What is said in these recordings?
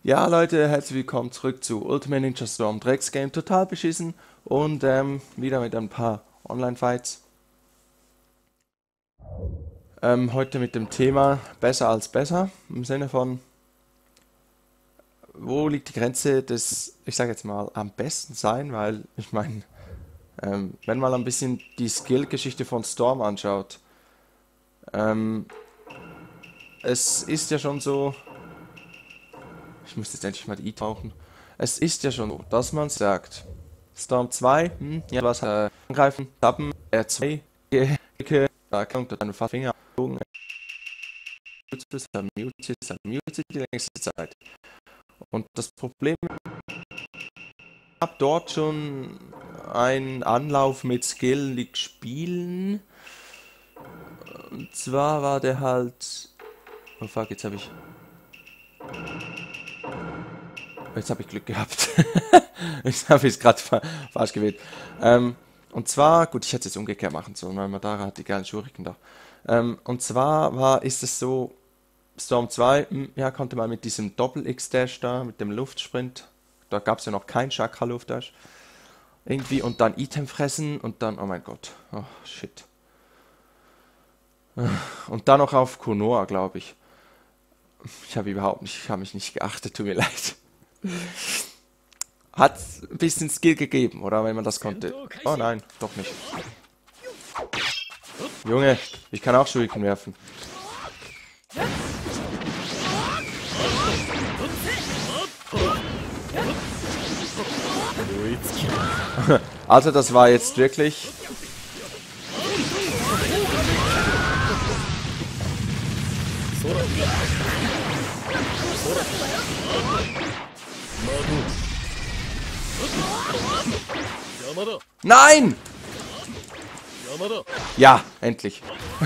Ja, Leute, herzlich willkommen zurück zu Ultimate Ninja Storm Drecksgame. Total beschissen und wieder mit ein paar Online-Fights. Heute mit dem Thema besser als besser. Im Sinne von, wo liegt die Grenze des, ich sage jetzt mal, am besten sein? Weil, ich meine, wenn man ein bisschen die Skill-Geschichte von Storm anschaut, es ist ja schon so. Ich muss jetzt endlich mal die I tauchen. Es ist ja schon so, dass man sagt, Storm 2, ja, was angreifen, tappen, R2, Gecke, da kommt dann fast Finger, mutet die längste Zeit. Und das Problem, ich habe dort schon einen Anlauf mit Skill spielen. Und zwar war der halt. Oh fuck, jetzt habe ich Glück gehabt. Ich habe es gerade falsch gewählt. Und zwar, gut, ich hätte es jetzt umgekehrt machen sollen, weil Madara hat die geilen Schuriken da. Und zwar ist es so, Storm 2, ja, konnte man mit diesem Doppel-X-Dash da, mit dem Luftsprint, da gab es ja noch keinen Chakra-Luftdash, irgendwie, und dann Item fressen und dann, oh mein Gott, oh shit. Und dann noch auf Konoha, glaube ich. Ich habe mich nicht geachtet, tut mir leid. Hat ein bisschen Skill gegeben, oder wenn man das konnte. Oh nein, doch nicht. Junge, ich kann auch Shuriken werfen. Also das war jetzt wirklich. Nein! Ja, endlich.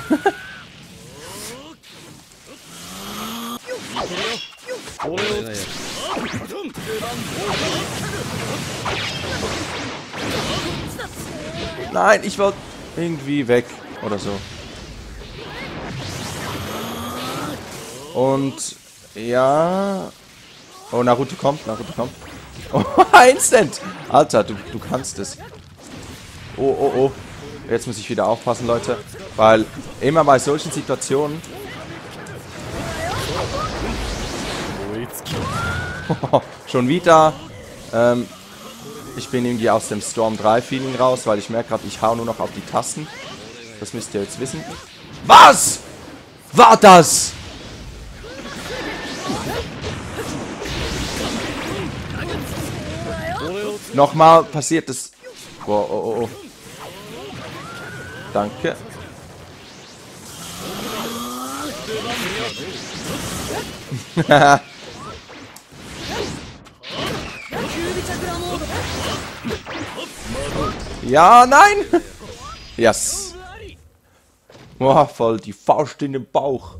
Nein, ich wollte irgendwie weg oder so. Und ja. Oh, Naruto kommt, Naruto kommt. Oh, Instant! Alter, du kannst es. Oh, oh, oh. Jetzt muss ich wieder aufpassen, Leute. Weil immer bei solchen Situationen. Schon wieder. Ich bin irgendwie aus dem Storm 3 Feeling raus, weil ich merke gerade, ich hau nur noch auf die Tasten. Das müsst ihr jetzt wissen. Was war das? Nochmal passiert es. Boah, oh, oh, oh. Danke. Ja, nein! Yes. Boah, voll die Faust in den Bauch.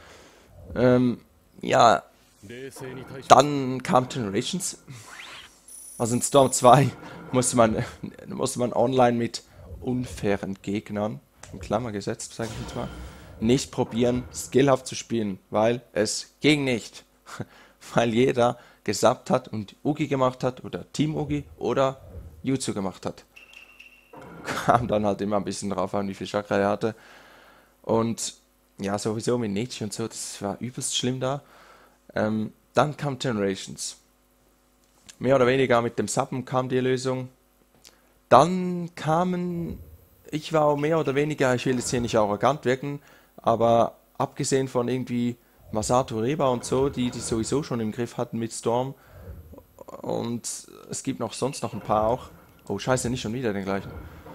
Ja. Dann kam Generations. Also in Storm 2 musste man online mit unfairen Gegnern, in Klammer gesetzt, sage ich jetzt mal, nicht probieren, skillhaft zu spielen, weil es ging nicht. Weil jeder gesappt hat und Ugi gemacht hat, oder Team Ugi, oder Jutsu gemacht hat. Kam dann halt immer ein bisschen drauf an, wie viel Chakra er hatte. Und ja, sowieso mit Nietzsche und so, das war übelst schlimm da. Dann kam Generations. Mehr oder weniger mit dem Sappen kam die Lösung. Dann ich war auch mehr oder weniger, ich will jetzt hier nicht arrogant wirken, aber abgesehen von irgendwie Masato Reba und so, die sowieso schon im Griff hatten mit Storm, und es gibt sonst noch ein paar auch. Oh scheiße, nicht schon wieder den gleichen.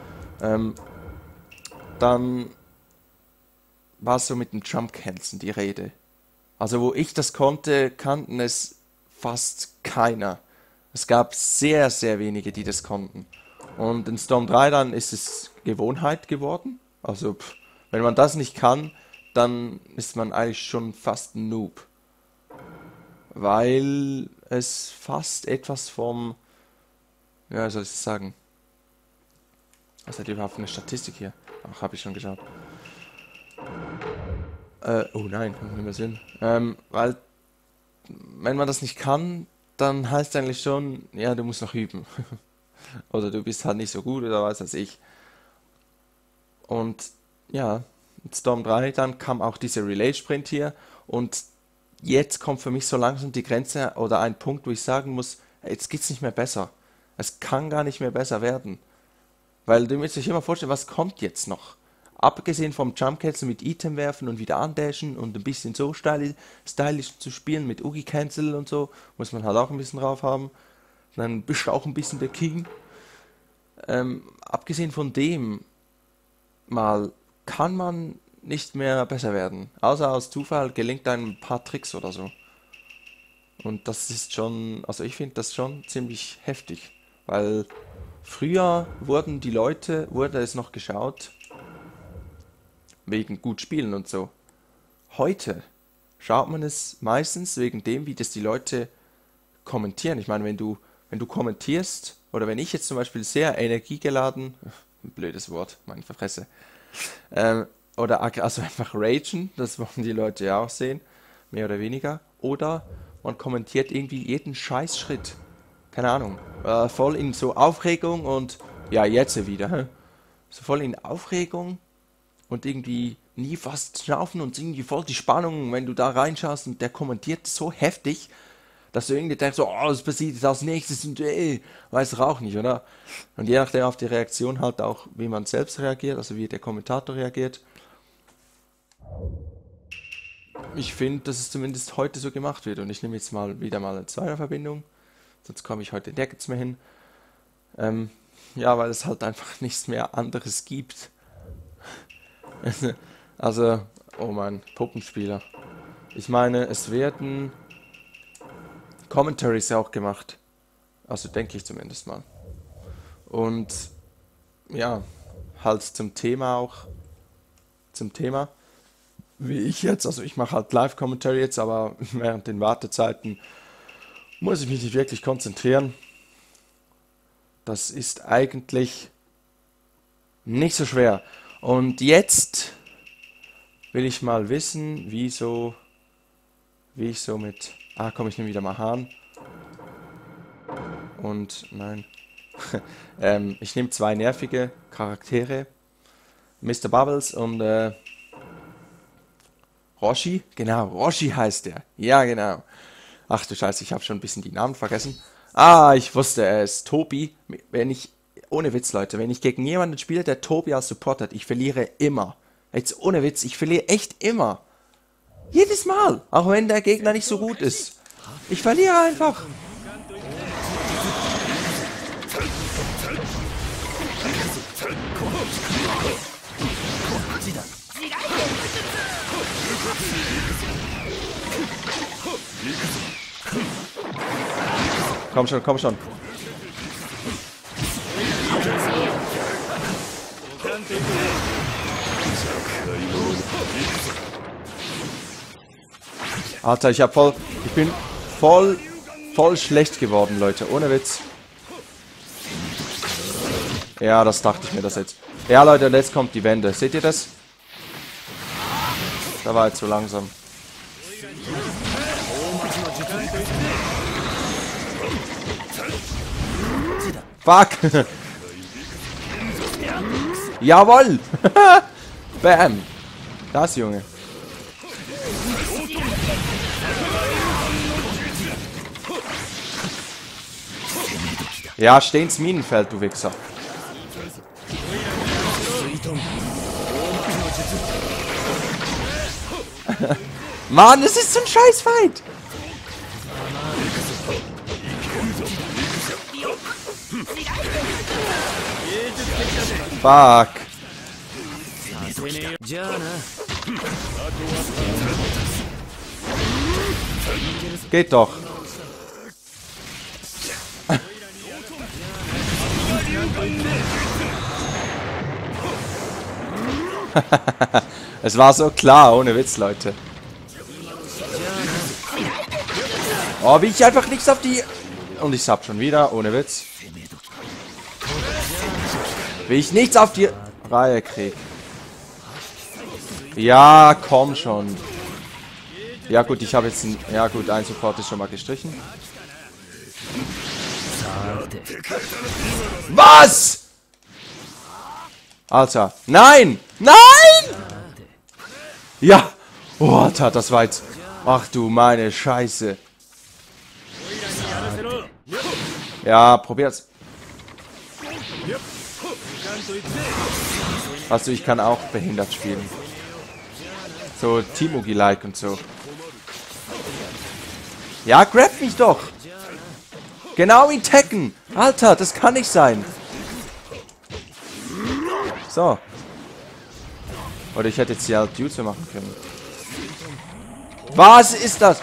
Dann war es so mit dem Jump Canceln die Rede. Also wo ich das konnte, kannten es fast keiner. Es gab sehr, sehr wenige, die das konnten. Und in Storm 3 dann ist es Gewohnheit geworden. Also, wenn man das nicht kann, dann ist man eigentlich schon fast ein Noob. Weil es fast etwas vom. Ja, wie soll ich das sagen? Was hat überhaupt für eine Statistik hier? Ach, habe ich schon geschaut. Oh nein, macht nicht mehr Sinn. Weil wenn man das nicht kann, dann heißt eigentlich schon, ja, du musst noch üben. Oder du bist halt nicht so gut oder was weiß ich. Und ja, mit Storm 3, dann kam auch dieser Relay-Sprint hier. Und jetzt kommt für mich so langsam die Grenze oder ein Punkt, wo ich sagen muss, jetzt geht's nicht mehr besser. Es kann gar nicht mehr besser werden. Weil du musst dich immer vorstellen, was kommt jetzt noch? Abgesehen vom Jump Cancel mit Item werfen und wieder andashen und ein bisschen so stylisch zu spielen mit Ugi Cancel und so, muss man halt auch ein bisschen drauf haben. Dann bist du auch ein bisschen der King. Abgesehen von dem mal kann man nicht mehr besser werden. Außer aus Zufall gelingt einem ein paar Tricks oder so. Und das ist schon, also ich finde das schon ziemlich heftig. Weil früher wurde es noch geschaut, wegen gut spielen und so. Heute schaut man es meistens wegen dem, wie das die Leute kommentieren. Ich meine, wenn du kommentierst, oder wenn ich jetzt zum Beispiel sehr energiegeladen, ein blödes Wort, meine Verfresse, also einfach ragen, das wollen die Leute ja auch sehen, mehr oder weniger, oder man kommentiert irgendwie jeden Scheißschritt, keine Ahnung, voll in so Aufregung und, ja, jetzt wieder, so voll in Aufregung und irgendwie nie fast schnaufen und irgendwie voll die Spannung, wenn du da reinschaust und der kommentiert so heftig, dass du irgendwie denkst, so, oh, das passiert jetzt als nächstes und weiß doch auch nicht, oder? Und je nachdem auf die Reaktion halt auch, wie man selbst reagiert, also wie der Kommentator reagiert. Ich finde, dass es zumindest heute so gemacht wird und ich nehme jetzt wieder mal eine Zweierverbindung, sonst komme ich heute nirgends mehr hin. Ja, weil es halt einfach nichts mehr anderes gibt. Also, oh mein, Puppenspieler. Ich meine, es werden Commentaries auch gemacht. Also denke ich zumindest mal. Und ja, halt zum Thema, wie ich jetzt, also ich mache halt Live-Commentary jetzt, aber während den Wartezeiten muss ich mich nicht wirklich konzentrieren. Das ist eigentlich nicht so schwer. Und jetzt will ich mal wissen, wie ich so mit... komm, ich nehme wieder mal Hahn. Und, nein. Ich nehme 2 nervige Charaktere. Mr. Bubbles und Roshi. Genau, Roshi heißt der. Ja, genau. Ach du Scheiße, ich habe schon ein bisschen die Namen vergessen. Ich wusste, er ist Tobi. Ohne Witz, Leute, wenn ich gegen jemanden spiele, der Tobi als Support hat, ich verliere immer. Jetzt ohne Witz, ich verliere echt immer. Jedes Mal, auch wenn der Gegner nicht so gut ist. Ich verliere einfach. Komm schon, komm schon. Alter, ich bin voll schlecht geworden, Leute, ohne Witz. Ja, das dachte ich mir das jetzt. Ja, Leute, und jetzt kommt die Wende. Seht ihr das? Da war jetzt zu langsam. Fuck! Jawoll! Bam! Das, Junge. Ja, steh ins Minenfeld, du Wichser. Mann, es ist so ein Scheißfight! Fuck. Geht doch. Es war so klar, ohne Witz, Leute. Oh, wie ich einfach nichts auf die... Und ich sub schon wieder, ohne Witz. Wie ich nichts auf die Reihe krieg. Ja, komm schon. Ja gut, ich habe jetzt ein... Ja gut, ein Support ist schon mal gestrichen. Was? Alter. Nein! Nein! Ja! Oh, Alter, das war jetzt... Ach du meine Scheiße. Ja, probier's. Also ich kann auch behindert spielen. So Timogi-like und so. Ja, grab mich doch! Genau wie Tekken! Alter, das kann nicht sein! So. Oder ich hätte jetzt die halt Jutsu machen können. Was ist das?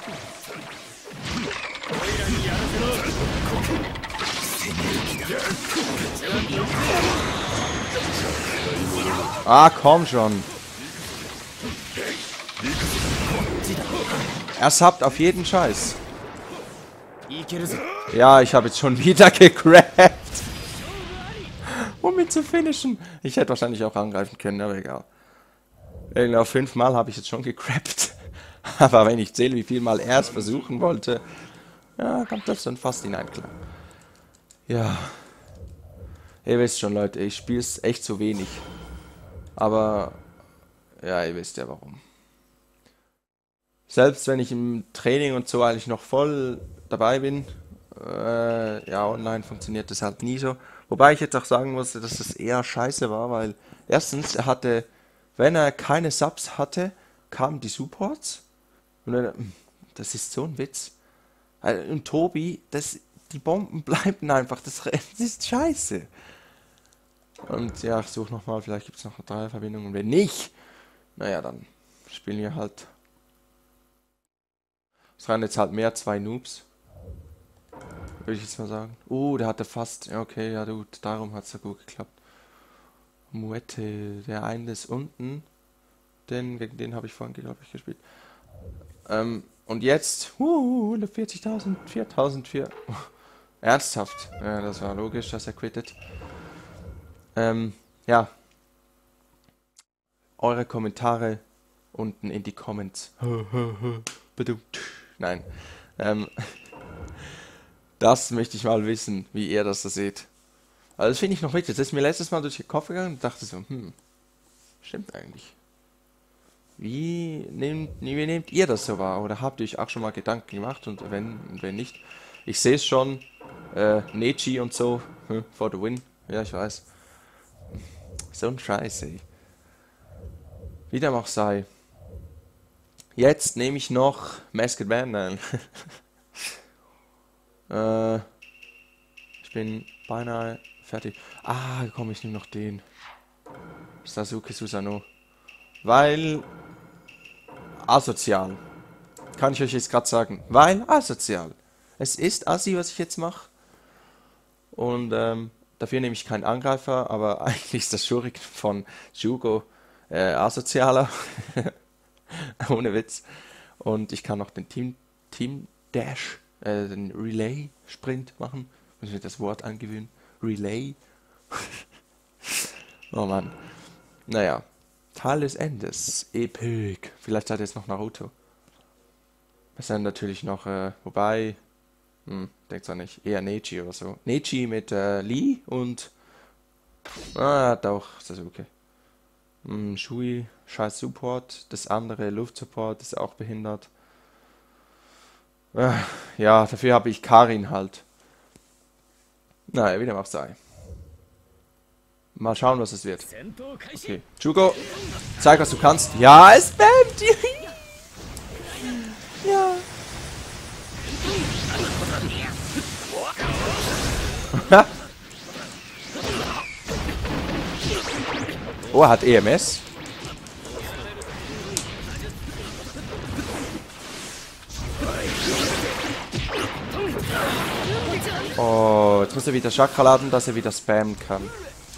Ah, komm schon. Er sappt auf jeden Scheiß. Ja, ich habe jetzt schon wieder gegrabt. Um ihn zu finishen. Ich hätte wahrscheinlich auch angreifen können, aber egal. Irgendwie auf 5 Mal habe ich jetzt schon gegrabt. Aber wenn ich zähle, wie viel Mal er es versuchen wollte, ja, kommt das dann fast in Einklang. Ja. Ihr wisst schon, Leute, ich spiele es echt zu wenig. Aber, ja, ihr wisst ja warum. Selbst wenn ich im Training und so eigentlich noch voll dabei bin, ja, online funktioniert das halt nie so. Wobei ich jetzt auch sagen musste, dass das eher scheiße war, weil erstens, er hatte, wenn er keine Subs hatte, kamen die Supports. Und das ist so ein Witz. Und Tobi, die Bomben bleiben einfach, das ist scheiße. Und ja, ich suche nochmal, vielleicht gibt es noch eine Dreierverbindung. Und wenn nicht, naja, dann spielen wir halt. Es waren jetzt halt mehr 2 Noobs. Würde ich jetzt mal sagen. Der hatte fast. Ja, okay, ja gut, darum hat es ja gut geklappt. Muette, der eine ist unten. Gegen den habe ich vorhin, glaube ich, gespielt. Und jetzt, 140.000, 4.004. Ernsthaft. Ja, das war logisch, dass er quittet. Ja. Eure Kommentare unten in die Comments. Nein. Das möchte ich mal wissen, wie ihr das so seht. Also das finde ich noch wichtig. Das ist mir letztes Mal durch den Kopf gegangen und dachte so, stimmt eigentlich. Wie nehmt ihr das so wahr? Oder habt ihr euch auch schon mal Gedanken gemacht? Und wenn nicht, ich sehe es schon. Neji und so, for the win. Ja, ich weiß. So ein Scheiß, ey. Wie dem auch sei. Jetzt nehme ich noch Masked Man. Nein. Ich bin beinahe fertig. Ah, komm, ich nehme noch den. Sasuke Susanoo. Weil asozial. Kann ich euch jetzt gerade sagen. Weil asozial. Es ist assi, was ich jetzt mache. Und dafür nehme ich keinen Angreifer, aber eigentlich ist das Shuriken von Jugo asozialer. Ohne Witz. Und ich kann noch den Team Dash, den Relay Sprint machen. Muss ich mir das Wort angewöhnen. Relay. Oh Mann. Naja. Teil des Endes. Epic. Vielleicht hat jetzt noch Naruto. Es sind natürlich noch, wobei, denkt zwar nicht, eher Neji oder so. Neji mit Lee und hat auch Sasuke. Shui, scheiß Support. Das andere Luftsupport ist auch behindert. Ja, dafür habe ich Karin halt. Naja, wie dem auch sei. Mal schauen, was es wird. Okay. Jugo, zeig, was du kannst. Ja, es spammt. Ja. Oh, er hat EMS. Oh, jetzt muss er wieder Chakra laden, dass er wieder spammen kann.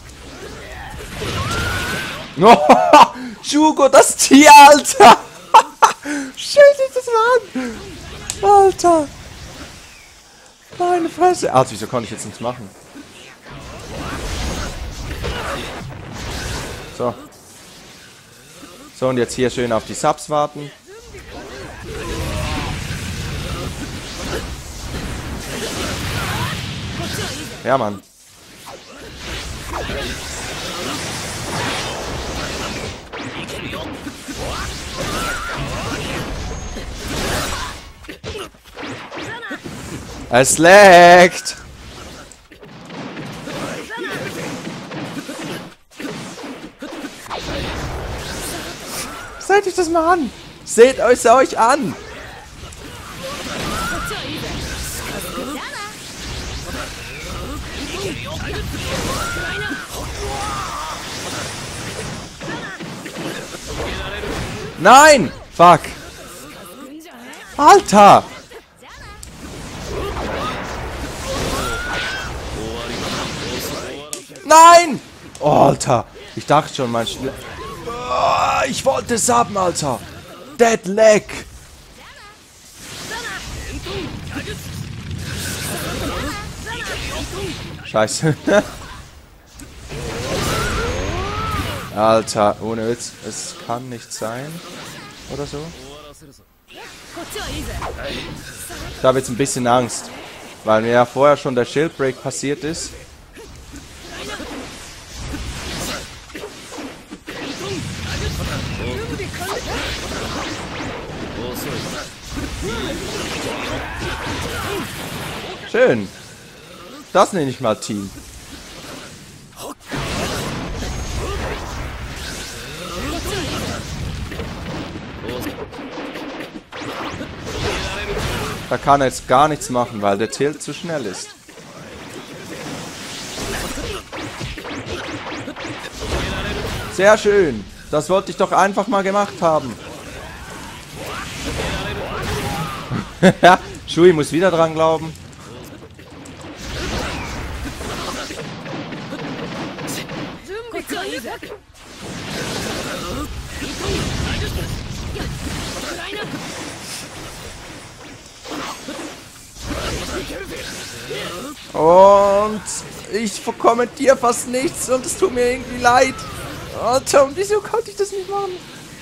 Oh, Jugo, das Tier, Alter! Schau dich das mal an! Alter! Meine Fresse! Also, wieso konnte ich jetzt nichts machen? So. So, und jetzt hier schön auf die Subs warten. Ja, Mann. Es laggt! Seht euch das mal an! Seht euch an! Nein! Fuck! Alter! Nein! Oh, Alter! Ich dachte schon, mein Schnell... Oh, ich wollte es haben, Alter! Dead Leg! Scheiße. Alter, ohne Witz. Es kann nicht sein. Oder so. Ich habe jetzt ein bisschen Angst. Weil mir ja vorher schon der Shieldbreak passiert ist. Schön. Das nenne ich mal Team. Da kann er jetzt gar nichts machen, weil der Tilt zu schnell ist. Sehr schön. Das wollte ich doch einfach mal gemacht haben. Shui muss wieder dran glauben. Und ich kommentiere fast nichts und es tut mir irgendwie leid. Alter, und wieso konnte ich das nicht machen?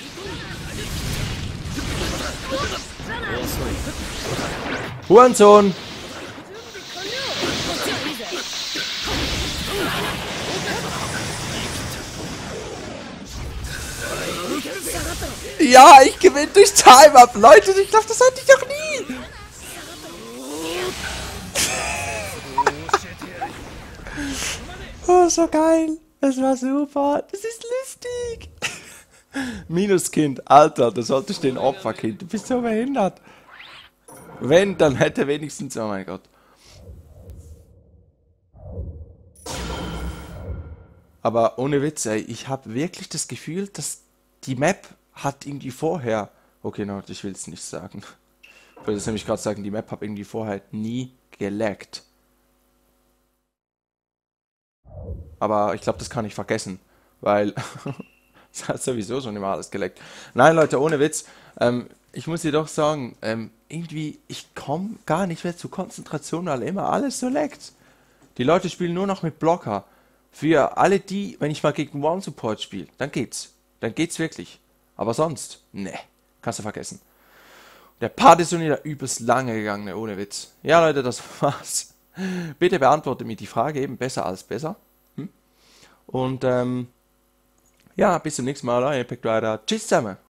Hurensohn! Ja, ich gewinne durch Time-Up. Leute, ich glaube, das hatte ich doch nie. Oh, so geil. Das war super. Das ist lustig. Minuskind. Alter, das sollte stehen Opferkind. Du bist so behindert. Wenn, dann hätte wenigstens... Oh mein Gott. Aber ohne Witz, ey. Ich habe wirklich das Gefühl, dass die Map hat irgendwie vorher... Okay, no, ich will es nicht sagen. Ich wollte es nämlich gerade sagen, die Map hat irgendwie vorher nie gelaggt. Aber ich glaube, das kann ich vergessen. Weil... es hat sowieso schon immer alles gelaggt. Nein, Leute, ohne Witz. Ich muss dir doch sagen, irgendwie, ich komme gar nicht mehr zur Konzentration, weil immer alles so laggt. Die Leute spielen nur noch mit Blocker. Für alle die, wenn ich mal gegen One Support spiele, dann geht's. Dann geht's wirklich. Aber sonst, ne, kannst du vergessen. Der Part ist schon wieder übelst lange gegangen, ohne Witz. Ja, Leute, das war's. Bitte beantworte mir die Frage eben besser als besser. Und, ja, bis zum nächsten Mal, euer Impact Rider. Tschüss zusammen.